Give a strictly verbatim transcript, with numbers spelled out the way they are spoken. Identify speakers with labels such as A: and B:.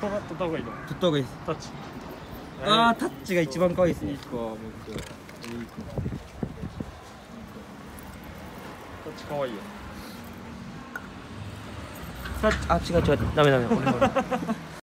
A: 取った方がいいの？
B: 取った方がいいです。
A: タッチ。
B: ああ、タッチが一番可愛いですね。
A: いいか、もう一個。いいか。タッチ可愛いよ。
B: タッチ、あ、違う違う、ダメダメ、これこれ。